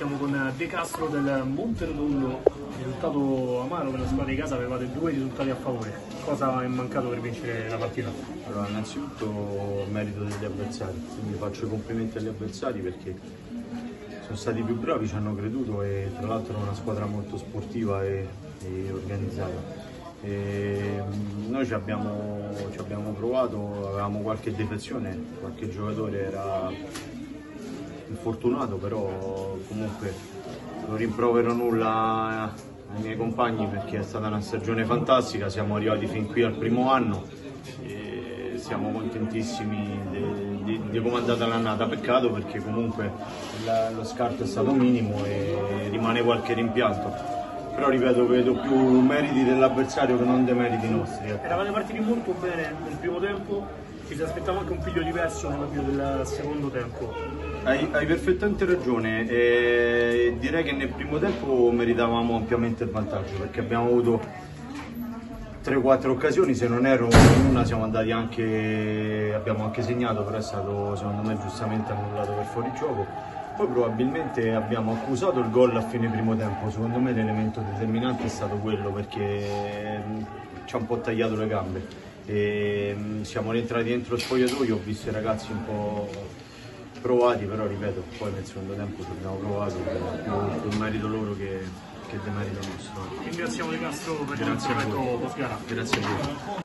siamo con De Castro del Monterotondo, risultato amaro per la squadra di casa, avevate due risultati a favore. Cosa è mancato per vincere la partita? Allora, innanzitutto merito degli avversari, quindi faccio i complimenti agli avversari perché sono stati più bravi, ci hanno creduto e tra l'altro è una squadra molto sportiva e organizzata. Noi ci abbiamo provato, avevamo qualche defezione, qualche giocatore era infortunato, però comunque non rimprovero nulla ai miei compagni perché è stata una stagione fantastica, siamo arrivati fin qui al primo anno e siamo contentissimi di come è andata l'annata. Peccato perché comunque lo scarto è stato minimo e rimane qualche rimpianto. Però ripeto, vedo più meriti dell'avversario che non dei meriti nostri. Eravate partiti molto bene nel primo tempo, ci si aspettava anche un piglio diverso nell'avvio del secondo tempo. Hai perfettamente ragione, direi che nel primo tempo meritavamo ampiamente il vantaggio perché abbiamo avuto 3-4 occasioni, se non erro in una abbiamo anche segnato, però è stato secondo me giustamente annullato per fuorigioco. Poi probabilmente abbiamo accusato il gol a fine primo tempo, secondo me l'elemento determinante è stato quello perché ci ha un po' tagliato le gambe. Siamo rientrati dentro lo spogliatoio, ho visto i ragazzi un po' provati, però ripeto, poi nel secondo tempo ci abbiamo provato, più merito loro che demerito nostro. Ringraziamo De Castro per il Grazie a intervento voi. post gara. Grazie a voi.